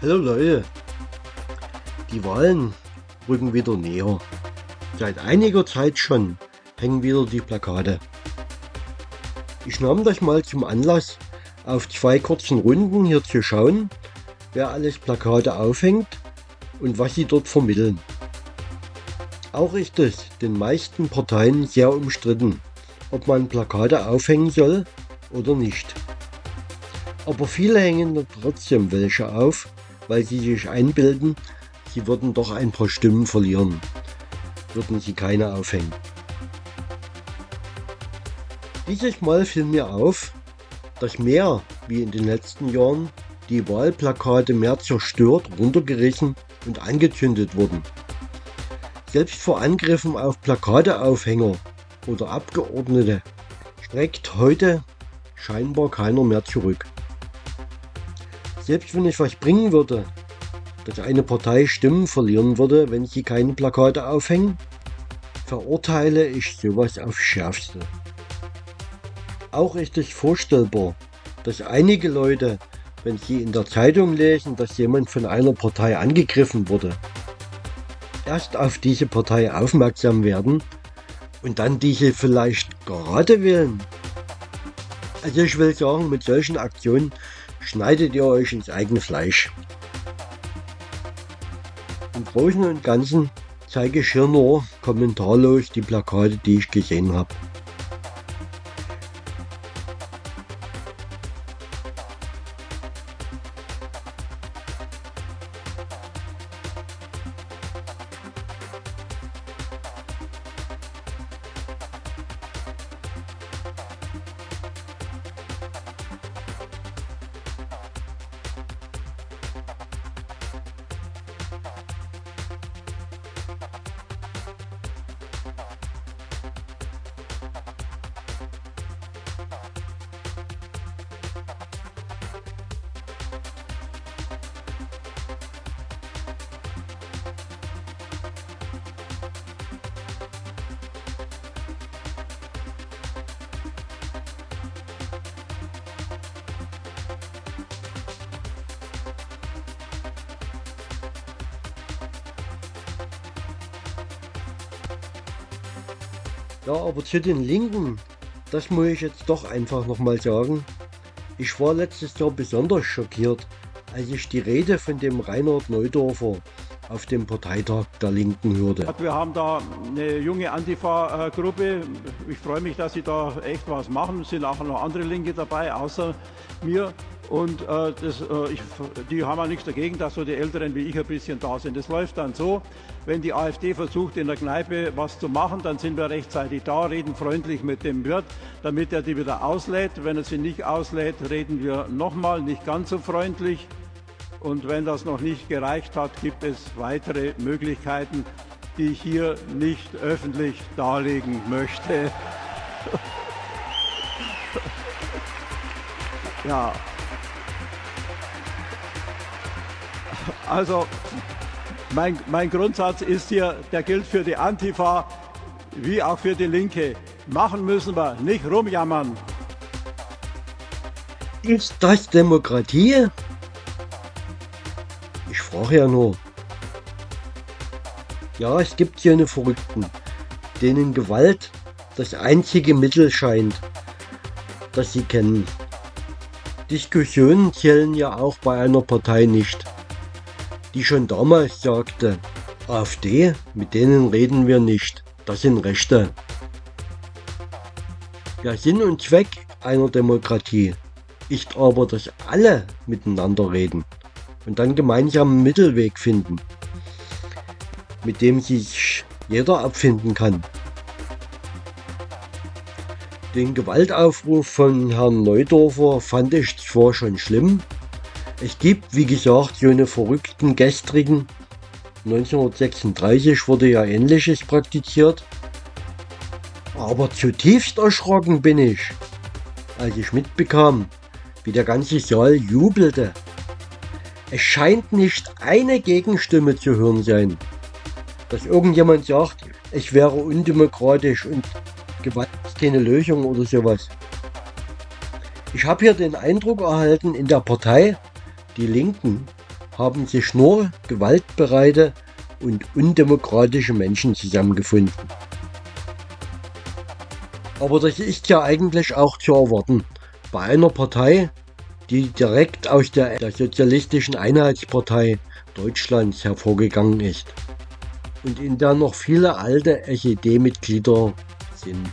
Hallo Leute, die Wahlen rücken wieder näher. Seit einiger Zeit schon hängen wieder die Plakate. Ich nahm das mal zum Anlass, auf 2 kurzen Runden hier zu schauen, wer alles Plakate aufhängt und was sie dort vermitteln. Auch ist es den meisten Parteien sehr umstritten, ob man Plakate aufhängen soll oder nicht. Aber viele hängen trotzdem welche auf, weil sie sich einbilden, sie würden doch ein paar Stimmen verlieren, würden sie keine aufhängen. Dieses Mal fiel mir auf, dass mehr wie in den letzten Jahren die Wahlplakate mehr zerstört, runtergerissen und angezündet wurden. Selbst vor Angriffen auf Plakateaufhänger oder Abgeordnete schreckt heute scheinbar keiner mehr zurück. Selbst wenn es was bringen würde, dass eine Partei Stimmen verlieren würde, wenn sie keine Plakate aufhängen, verurteile ich sowas aufs Schärfste. Auch ist es vorstellbar, dass einige Leute, wenn sie in der Zeitung lesen, dass jemand von einer Partei angegriffen wurde, erst auf diese Partei aufmerksam werden und dann diese vielleicht gerade wählen. Also ich will sagen, mit solchen Aktionen schneidet ihr euch ins eigene Fleisch. Im Großen und Ganzen zeige ich hier nur kommentarlos die Plakate, die ich gesehen habe. Ja, aber zu den Linken, das muss ich jetzt doch einfach nochmal sagen. Ich war letztes Jahr besonders schockiert, als ich die Rede von dem Reinhard Neudorfer auf dem Parteitag der Linken hörte. Wir haben da eine junge Antifa-Gruppe. Ich freue mich, dass sie da echt was machen. Es sind auch noch andere Linke dabei, außer mir. Und die haben auch nichts dagegen, dass so die Älteren wie ich ein bisschen da sind. Das läuft dann so, wenn die AfD versucht, in der Kneipe was zu machen, dann sind wir rechtzeitig da, reden freundlich mit dem Wirt, damit er die wieder auslädt. Wenn er sie nicht auslädt, reden wir nochmal, nicht ganz so freundlich. Und wenn das noch nicht gereicht hat, gibt es weitere Möglichkeiten, die ich hier nicht öffentlich darlegen möchte. Ja. Also mein Grundsatz ist hier, der gilt für die Antifa wie auch für die Linke. Machen müssen wir, nicht rumjammern. Ist das Demokratie? Ich frage ja nur. Ja, es gibt hier eine Verrückten, denen Gewalt das einzige Mittel scheint, das sie kennen. Diskussionen zählen ja auch bei einer Partei nicht, die schon damals sagte, AfD, mit denen reden wir nicht, das sind Rechte. Der Sinn und Zweck einer Demokratie ist aber, dass alle miteinander reden und dann gemeinsam einen Mittelweg finden, mit dem sich jeder abfinden kann. Den Gewaltaufruf von Herrn Neudorfer fand ich zwar schon schlimm. Es gibt, wie gesagt, so eine verrückten gestrigen. 1936 wurde ja Ähnliches praktiziert. Aber zutiefst erschrocken bin ich, als ich mitbekam, wie der ganze Saal jubelte. Es scheint nicht eine Gegenstimme zu hören sein, dass irgendjemand sagt, es wäre undemokratisch und Gewalt ist keine Lösung oder sowas. Ich habe hier den Eindruck erhalten, in der Partei, die Linken, haben sich nur gewaltbereite und undemokratische Menschen zusammengefunden. Aber das ist ja eigentlich auch zu erwarten. Bei einer Partei, die direkt aus der Sozialistischen Einheitspartei Deutschlands hervorgegangen ist und in der noch viele alte SED-Mitglieder sind.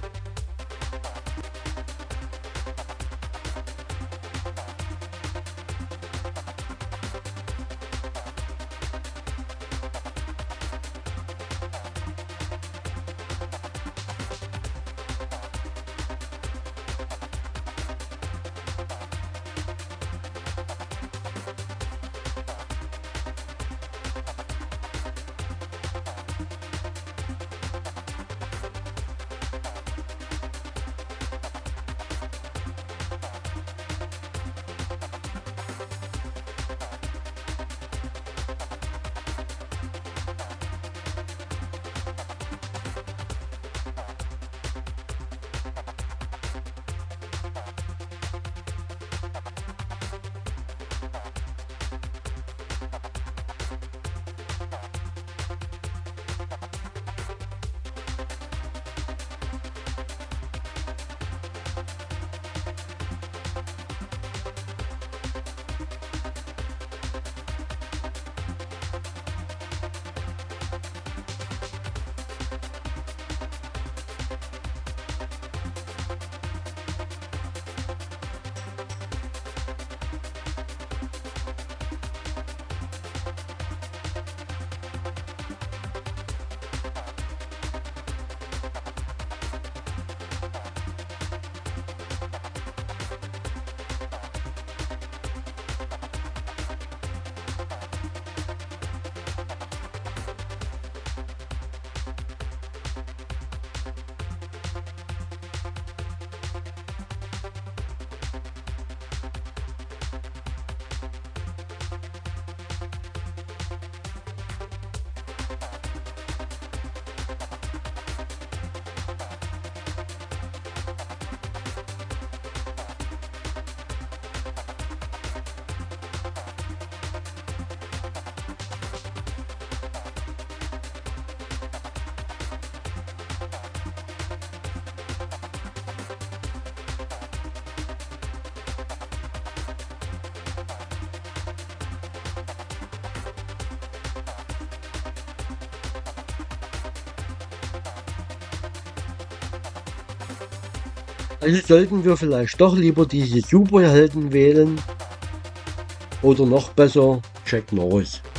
Also sollten wir vielleicht doch lieber diese Superhelden wählen oder noch besser Jack Norris.